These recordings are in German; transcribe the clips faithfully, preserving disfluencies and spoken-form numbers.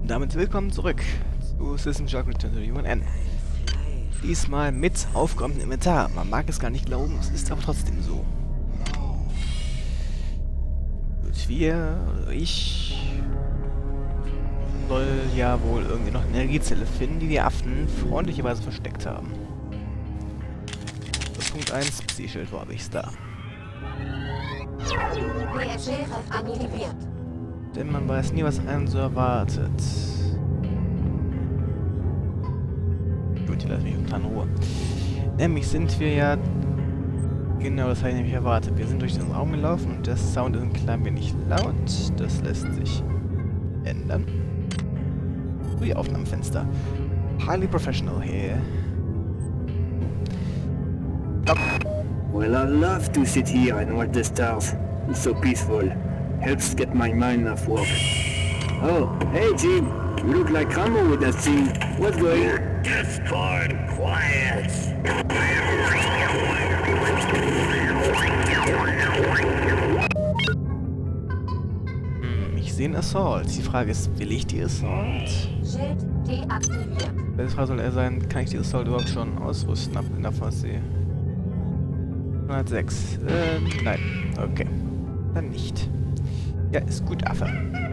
Damit willkommen zurück zu System Shock Return to the Human End. Diesmal mit aufgeräumtem Inventar. Man mag es gar nicht glauben, es ist aber trotzdem so. Und wir, oder ich, soll ja wohl irgendwie noch eine Energiezelle finden, die die Affen freundlicherweise versteckt haben. Das Punkt eins, Psy-Schild, wo habe ich es da? Denn man weiß nie, was einen so erwartet. Gut, hier lassen wir mich in Ruhe. Nämlich sind wir ja... Genau, das habe ich nämlich erwartet. Wir sind durch den Raum gelaufen und der Sound ist ein klein wenig laut. Das lässt sich ändern. Ui, Aufnahmefenster. Highly professional here. Stopp. Well, I love to sit here and watch the stars. It's so peaceful. Helps get my mind off work. Oh, hey Jim. You look like Rambo with that thing. What's going on? Just fine, quiet. Hm, ich sehe einen Assault. Die Frage ist, will ich die Assault? Schild deaktiviert. Welche Frage soll er sein? Kann ich die Assault überhaupt schon ausrüsten? Ab in der Phase hundertsechs. Äh, nein. Okay. Dann nicht. Ja, ist gut, Affe.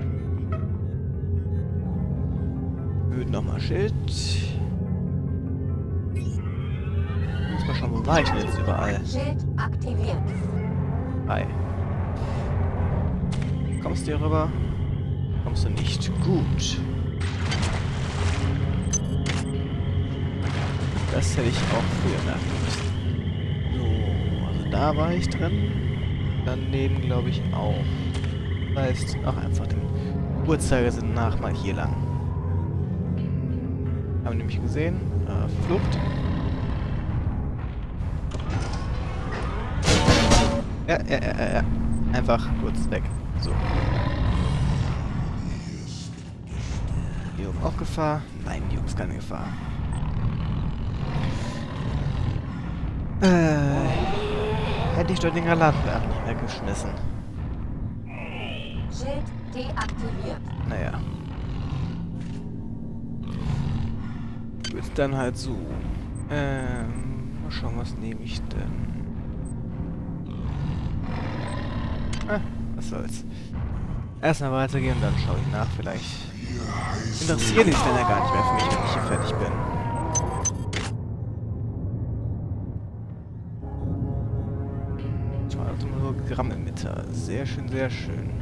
Gut, nochmal Schild. Muss mal schauen, wo war ich denn jetzt überall? Schild aktiviert. Hi. Kommst du hier rüber? Kommst du nicht. Gut. Das hätte ich auch früher merken müssen. So, also da war ich drin. Daneben glaube ich auch. Das heißt, auch einfach den Uhrzeigersinn nach mal hier lang. Haben wir nämlich gesehen. Äh, Flucht. Ja, ja, ja, ja. Einfach kurz weg. So. Hier oben auch Gefahr? Nein, hier oben ist keine Gefahr. Äh, hätte ich dort den Granatenwerfer nicht mehr geschmissen. Schild deaktiviert. Naja. Gut, dann halt so. Ähm, mal schauen, was nehme ich denn? Ah, was soll's. Erstmal weitergehen, dann schaue ich nach. Vielleicht interessieren die sich dann ja gar nicht mehr für mich, wenn ich hier fertig bin. Grammemeter. Sehr schön, sehr schön.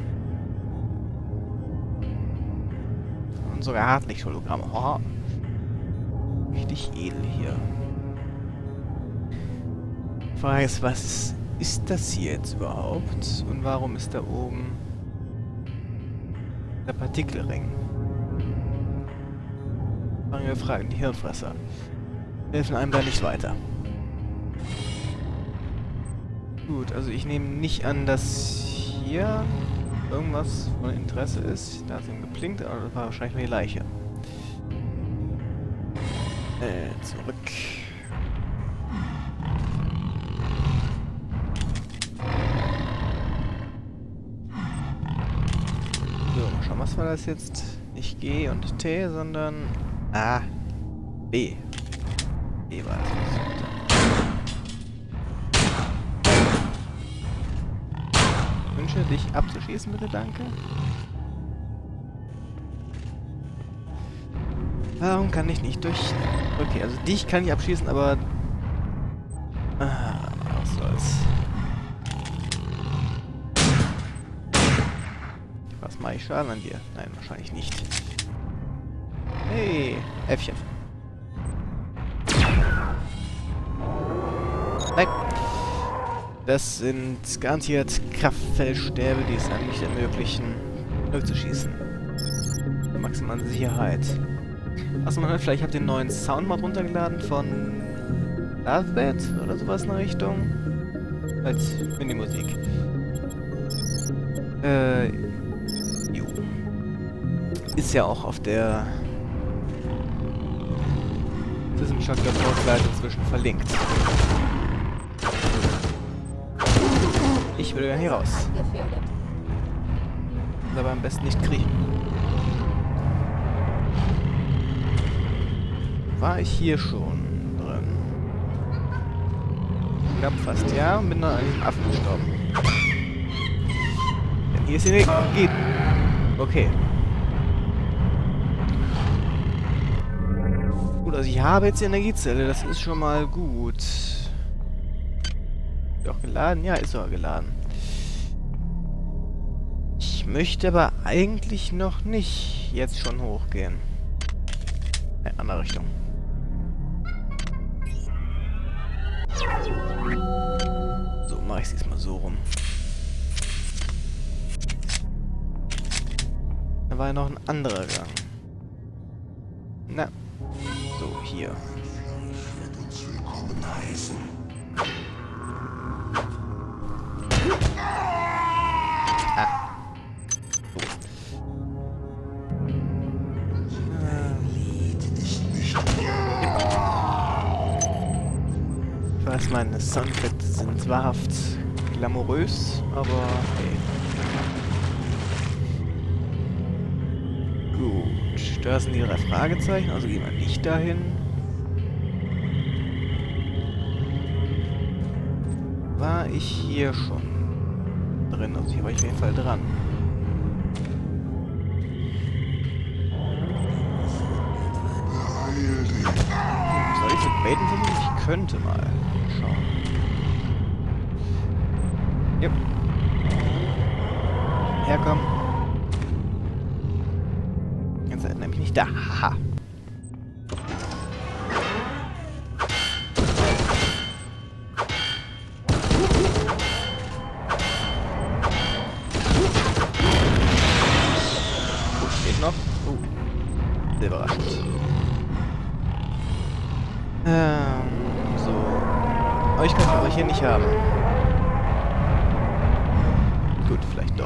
Und sogar Hartlicht-Hologramme. Oh. Richtig edel hier. Die Frage ist, was ist, ist das hier jetzt überhaupt? Und warum ist da oben der Partikelring? Fangen wir Fragen, die Hirnfresser. Helfen einem da nicht weiter. Gut, also ich nehme nicht an, dass hier irgendwas von Interesse ist. Da hat es eben geblinkt, aber das war wahrscheinlich nur die Leiche. Äh, zurück. So, mal schauen, was war das jetzt? Nicht G und T, sondern A, B. B war das. Dich abzuschießen, bitte, danke. Warum kann ich nicht durch... Okay, also dich kann ich abschießen, aber... Ah, was soll's. Was mache ich Schaden an dir? Nein, wahrscheinlich nicht. Hey, Äffchen. Nein. Das sind garantiert Kraftfeldstäbe, die es einem nicht ermöglichen, durchzuschießen. Für maximale Sicherheit. Achso, man hört vielleicht, ich habe den neuen Soundmod runtergeladen von Lovebat oder sowas in der Richtung. Als Minimusik. Äh, jo. Ist ja auch auf der System Shock Seite inzwischen verlinkt. Ich würde gerne hier raus. Aber am besten nicht kriechen. war ich hier schon drin? Ich glaube fast, ja. Und bin dann an diesem Affen gestorben. Denn hier ist der Weg. Geht. Okay. Gut, also ich habe jetzt die Energiezelle. Das ist schon mal gut. Ist auch geladen? Ja, ist sogar geladen. Ich möchte aber eigentlich noch nicht jetzt schon hochgehen. In eine andere Richtung. So, mache ich es diesmal so rum. Da war ja noch ein anderer Gang. Na, so, hier. Ah. So. Ich weiß, meine Soundeffekte sind wahrhaft glamourös, aber hey. Gut, da sind die drei Fragezeichen, also gehen wir nicht dahin. War ich hier schon drin? Also hier war ich auf jeden Fall dran. Soll ich mit Baiten versuchen? Ich könnte mal schauen. Yep. Herkommen. Jetzt seid ihr nämlich nicht da. Haha. Gut, steht noch. Uh. Sehr überraschend. Ähm, so. Aber ich kann euch hier nicht haben. Gut, vielleicht doch.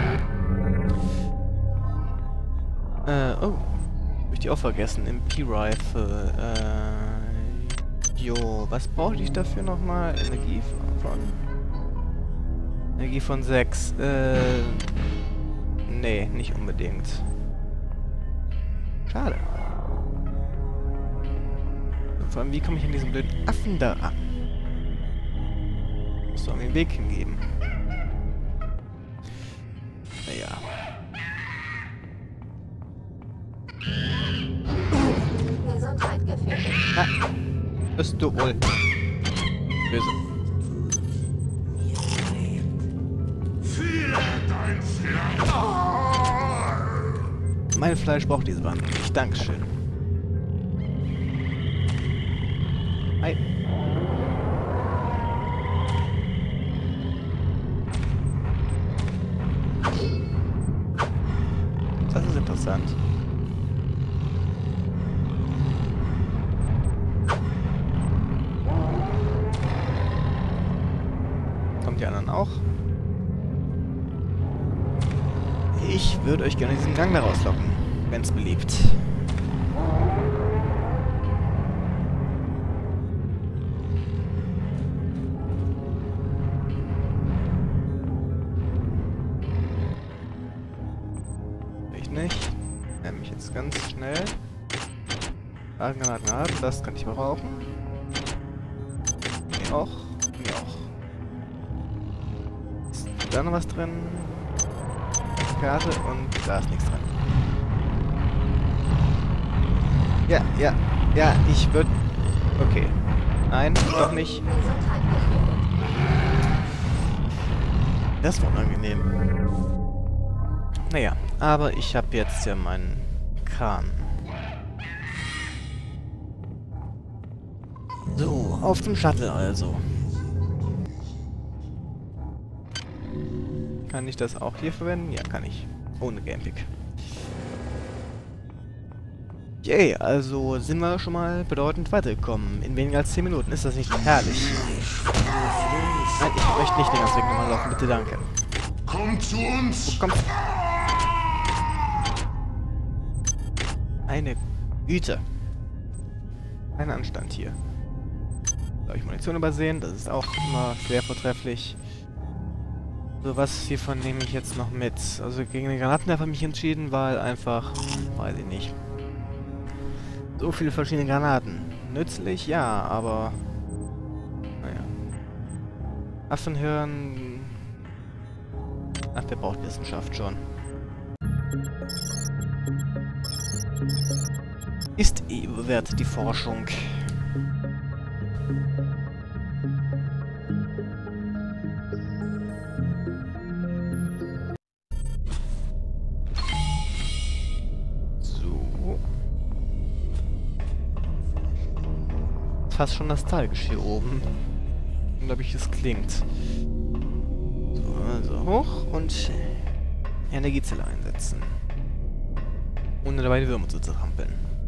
Äh, oh. Hab ich die auch vergessen. M P-Rifle. Äh. Jo, was brauche ich dafür nochmal? Energie von. Energie von sechs. Äh. Nee, nicht unbedingt. Schade. Vor allem, wie komme ich an diesen blöden Affen da ran? Muss doch mir den Weg hingeben. Naja. Gesundheit gefährdet. Ah, bist du wohl böse. Mein Fleisch braucht diese Wand nicht. Dankeschön. Hi. Das ist interessant. Kommt die anderen auch? Ich würde euch gerne diesen Gang da rauslocken, wenn es beliebt. Ich nicht. Nehme mich jetzt ganz schnell. Granaten, Granaten, Granaten. Das kann ich mal rauchen. Mir auch. Mir auch. Ist da noch was drin? Karte und da ist nichts drin. Ja, ja, ja, ich würde... Okay. Nein, doch nicht. Das war unangenehm. Naja, aber ich habe jetzt ja meinen Kran. So, auf dem Shuttle also. Kann ich das auch hier verwenden? Ja, kann ich. Ohne Gamepick. Yay, also sind wir schon mal bedeutend weitergekommen. In weniger als zehn Minuten. Ist das nicht herrlich? Nein, ich möchte nicht den ganzen Weg nochmal laufen. Bitte, danke. Komm zu uns! Komm. Eine Güte. Kein Anstand hier. Soll ich Munition übersehen? Das ist auch immer sehr vortrefflich. So, was hiervon nehme ich jetzt noch mit? Also gegen den Granatenwerfer habe ich mich entschieden, weil einfach... Weiß ich nicht. So viele verschiedene Granaten. Nützlich, ja, aber... Naja. Affenhirn... Ach, wer braucht Wissenschaft schon? Ist eh überwertet, die Forschung. So. Fast schon nostalgisch hier oben. Unglaublich, es klingt. So, also hoch und Energiezelle einsetzen. Ohne dabei die Würmer zu zertrampeln.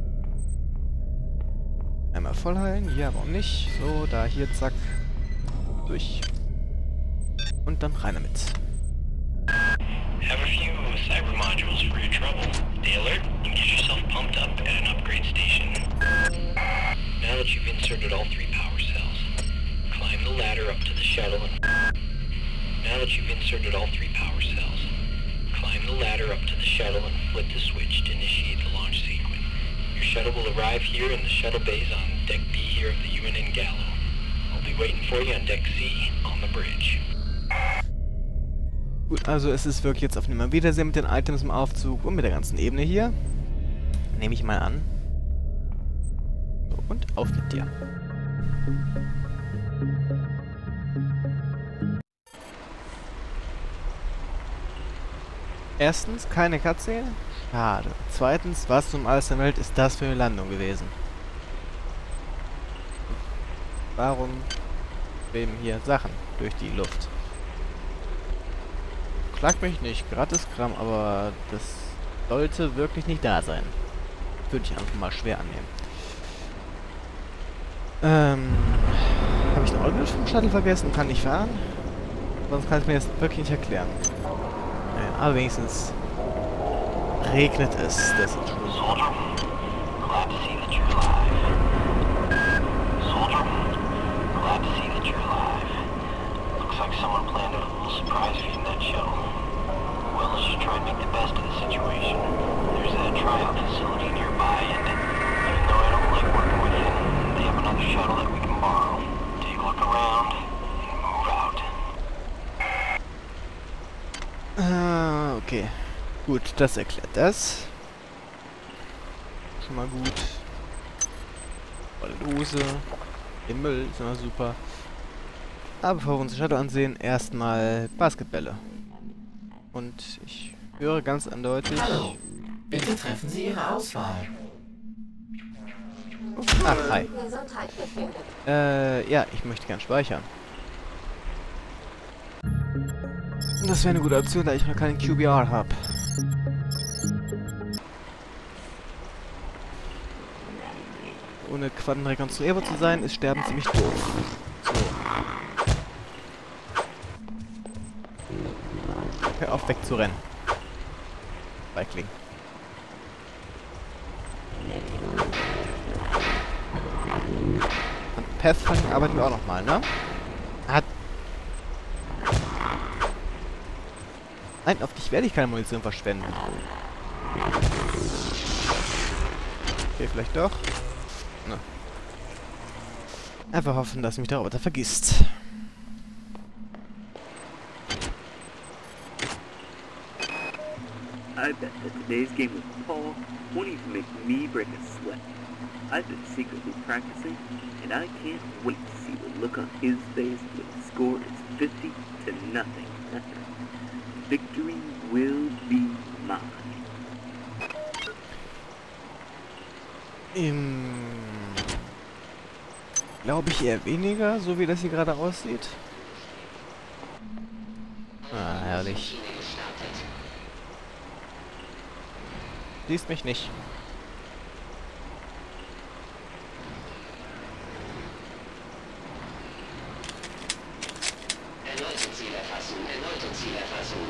Einmal voll heilen. Ja, warum nicht? So, da, hier, zack. Durch. Und dann rein damit. Have a few cyber modules for your trouble. Stay alert and get yourself pumped up at an upgrade station. Now that you've inserted all three power cells, climb the ladder up to the shuttle and... Now that you've inserted all three power cells, climb the ladder up to the shuttle and flip the switch to initiate the launch sequence. Your shuttle will arrive here in the shuttle bays on Deck B here of the U N N Gallo. I'll be waiting for you on Deck C on the bridge. Gut, also es ist wirklich jetzt auf Nimmer Wiedersehen mit den Items im Aufzug und mit der ganzen Ebene hier. Nehme ich mal an. So, und auf mit dir. Erstens, keine Cutscene. Schade. Zweitens, was zum Alles der Welt ist das für eine Landung gewesen? Warum schweben hier Sachen durch die Luft? Klagt mich nicht, gratis Kram, aber das sollte wirklich nicht da sein. Würde ich einfach mal schwer annehmen. Ähm, habe ich den Ordnung vom Shuttle vergessen? Kann ich fahren? Sonst kann ich mir das wirklich nicht erklären. Naja, aber wenigstens regnet es. Das ist schon so. Glad to see that you're alive. Soldier, glad to see that you're alive. Looks like someone planned a little surprise for you in that shuttle. Well, let's just try and make the best of the situation. There's a tryout facility nearby, and even though I don't like working with you, they have another shuttle that we can borrow. Take a look around and move out. Ah, okay. Gut, das erklärt das. Schon mal gut. Volle Dose. Den Müll ist immer super. Aber bevor wir uns die Shuttle ansehen, erstmal Basketbälle. Und ich höre ganz eindeutig... Hallo, bitte treffen Sie Ihre Auswahl. Ach, hi. Gesundheit gefährdet. Äh, ja, ich möchte gern speichern. Das wäre eine gute Option, da ich noch keinen Q B R habe. Ohne quantenrekonstruierbar zu sein, ist Sterben ziemlich doof. So. Hör auf, wegzurennen. Feigling. An Pathfinder arbeiten wir auch nochmal, ne? Hat. Nein, auf dich werde ich keine Munition verschwenden. Okay, vielleicht doch. Ne. Einfach hoffen, dass mich der Roboter vergisst. I bet that today's game with Paul won't even make me break a sweat. I've been secretly practicing, and I can't wait to see the look on his face when the score is fifty to nothing. Victory will be mine. Ähm, glaube ich eher weniger, so wie das hier gerade aussieht. Ah, herrlich. Siehst mich nicht. Erneute Zielerfassung, erneute Zielerfassung.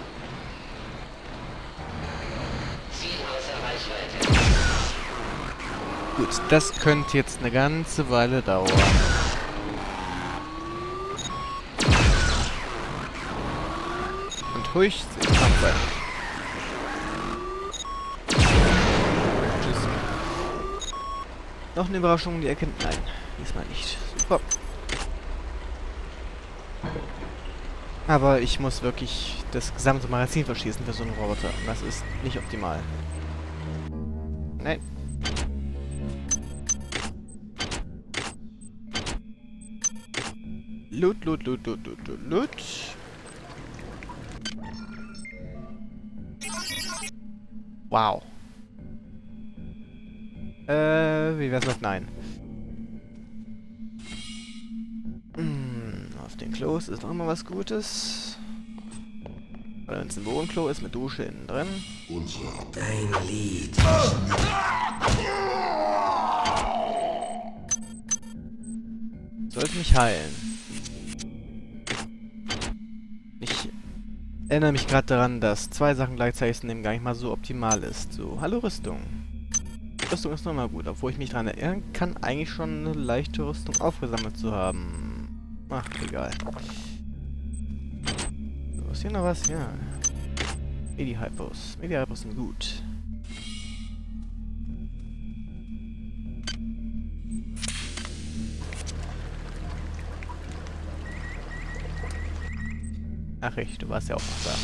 Ziel außer Reichweite. Gut, das könnte jetzt eine ganze Weile dauern. Und ruhig im Kampf sein. Noch eine Überraschung um die Ecke? Nein, diesmal nicht. Super. Aber ich muss wirklich das gesamte Magazin verschießen für so einen Roboter. Und das ist nicht optimal. Nein. Loot, loot, loot, loot, loot, loot, loot. Wow. Äh, wie wär's mit Nein? Hm, auf den Klos ist noch immer was Gutes. Oder wenn es ein Bodenklo ist mit Dusche innen drin. Dein Lied. Sollte mich heilen. Ich erinnere mich gerade daran, dass zwei Sachen gleichzeitig zu nehmen gar nicht mal so optimal ist. So, hallo Rüstung. Rüstung ist nochmal gut, obwohl ich mich daran erinnern kann, eigentlich schon eine leichte Rüstung aufgesammelt zu haben. Ach, egal. So, ist hier noch was? Ja. Medi-Hypos. Medi-Hypos sind gut. Ach echt, du warst ja auch noch da.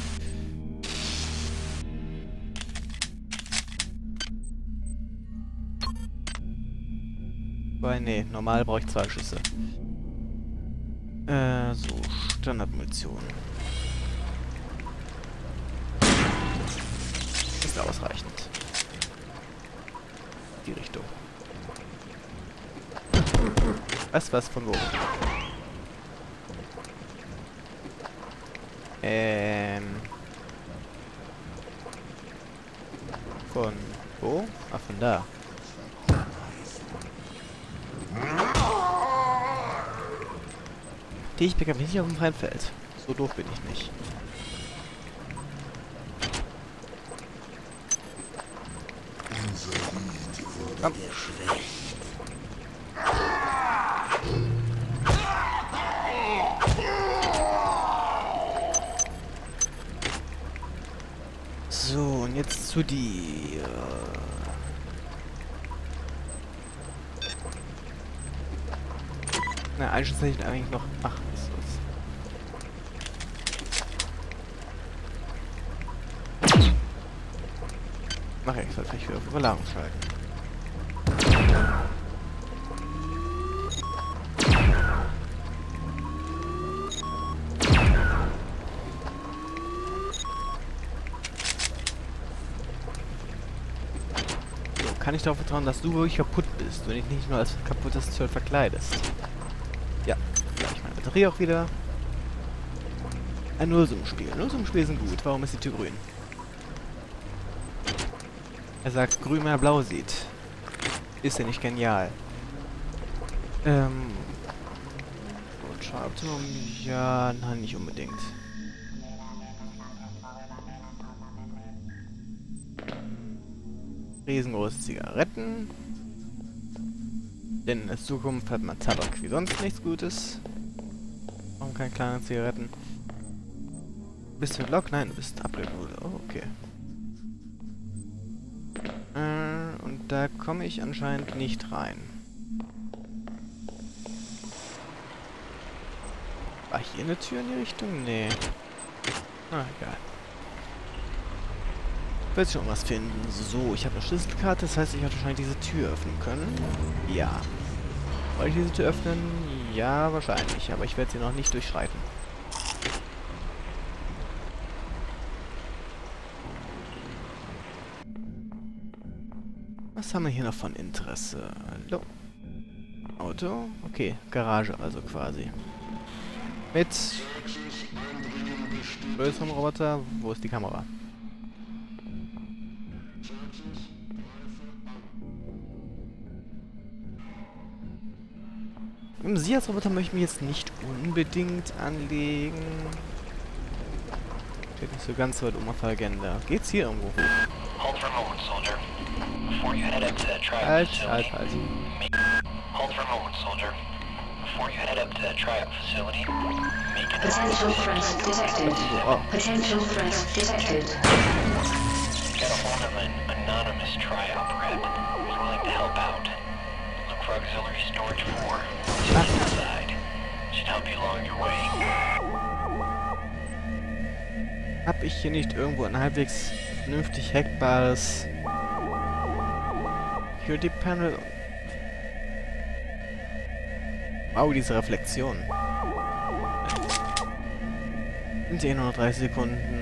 Weil, nee, normal brauche ich zwei Schüsse. Äh, so, Standardmunition. Ist ausreichend. Die Richtung. Was, was, von wo? Ähm. Von wo? Ah, von da. Die ich bekam nicht auf dem freien Feld. So doof bin ich nicht. Komm. So, und jetzt zu dir. Na, einen Schuss hätte ich eigentlich noch. Ach, was ist das? Mach ich, sollte ich wieder auf Überlagerung schalten. So, kann ich darauf vertrauen, dass du wirklich kaputt bist, wenn ich nicht nur als kaputtes Zeug verkleidest? Ja, gleich meine Batterie auch wieder. Ein Nullsummenspiel. Nullsummenspiele sind gut. Warum ist die Tür grün? Er sagt, grün, wenn er blau sieht. Ist ja nicht genial. Ähm. Und Schadoptimum? Ja, nein, nicht unbedingt. Riesengroße Zigaretten. Denn in der Zukunft hat man Tabak wie sonst nichts Gutes. Warum keine kleinen Zigaretten? Bist du ein Lok? Nein, du bist Upgrade-Mode. Oh, okay. Äh, und da komme ich anscheinend nicht rein. War hier eine Tür in die Richtung? Nee. Ah, egal. Ich will schon was finden. So, ich habe eine Schlüsselkarte, das heißt, ich hätte wahrscheinlich diese Tür öffnen können. Ja. Wollte ich diese Tür öffnen? Ja, wahrscheinlich. Aber ich werde sie noch nicht durchschreiten. Was haben wir hier noch von Interesse? Hallo. Auto? Okay, Garage also quasi. Mit größerem Roboter. Wo ist die Kamera? Im Sias-Roboter möchte ich mich jetzt nicht unbedingt anlegen. Steht nicht so ganz weit um auf der Agenda. Geht's hier irgendwo hoch? Hold for a moment, soldier. Before you head up to that triumph Halt, facility. halt, halt. Hold for a moment, soldier. Before you head up to that triumph facility, make an Potential threat detected. Oh. Potential threat detected. Get a hold of an anonymous triumph rep who's willing to help out. for auxiliary storage four. Just inside. Should help you along your way. Hab ich hier nicht irgendwo ein halbwegs vernünftig hackbares Security Panel? Wow, diese Reflexion. Sind eh nur noch dreißig Sekunden.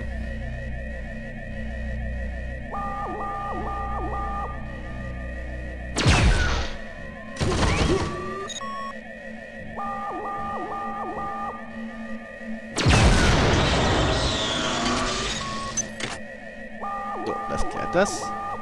So, das klärt das.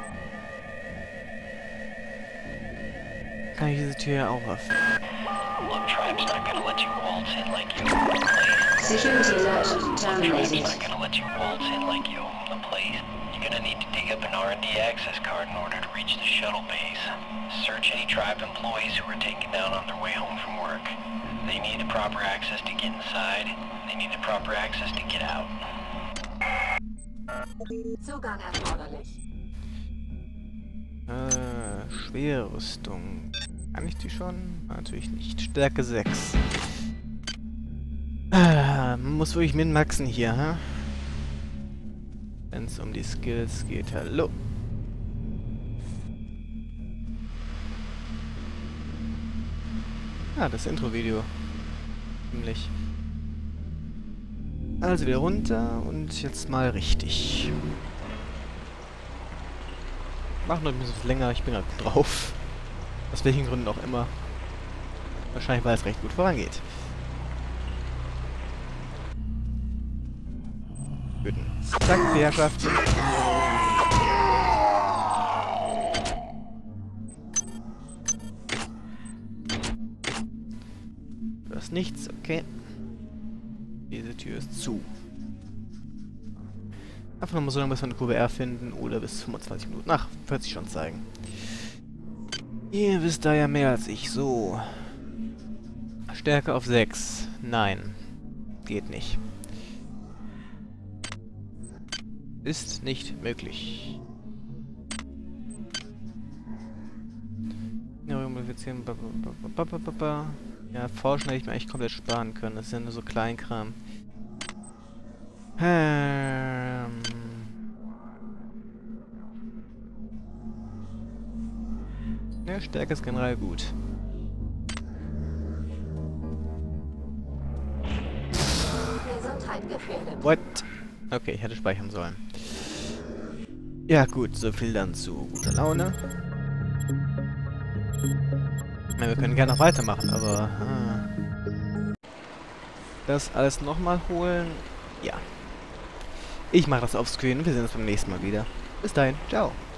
Kann ich diese Tür auch öffnen? Look, Tribe's not gonna let you waltz in like you own the place. Security alert Tribe's terminated. not gonna let you waltz in like you own the place. You're gonna need to dig up an R and D access card in order to reach the shuttle base. Search any Tribe employees who were taken down on their way home from work. They need the proper access to get inside. They need the proper access to get out. Zugang erforderlich. Äh, Schwerrüstung. Kann ich die schon? Natürlich nicht. Stärke sechs. Ah, man muss wirklich min-maxen hier, hä? Wenn es um die Skills geht. Hallo. Ah, das Intro-Video. Ziemlich. Also wieder runter und jetzt mal richtig. Machen noch ein bisschen länger, ich bin halt drauf. Aus welchen Gründen auch immer. Wahrscheinlich, weil es recht gut vorangeht. Guten. Zack, Herrschaften. Du hast nichts, okay. Diese Tür ist zu. Einfach nochmal so lange, bis wir eine Kurve R finden oder bis fünfundzwanzig Minuten. Ach, wird sich schon zeigen. Ihr wisst da ja mehr als ich. So. Stärke auf sechs. Nein. Geht nicht. Ist nicht möglich. Ja, forschen hätte ich mir eigentlich komplett sparen können. Das ist ja nur so Kleinkram. Ähm... Ja, Stärke ist generell gut. Gesundheit gefährdet. What? Okay, ich hätte speichern sollen. Ja gut, so viel dann zu guter Laune. Ja, wir können gerne noch weitermachen, aber... Ah. Das alles nochmal holen? Ja. Ich mache das offscreen und wir sehen uns beim nächsten Mal wieder. Bis dahin, ciao.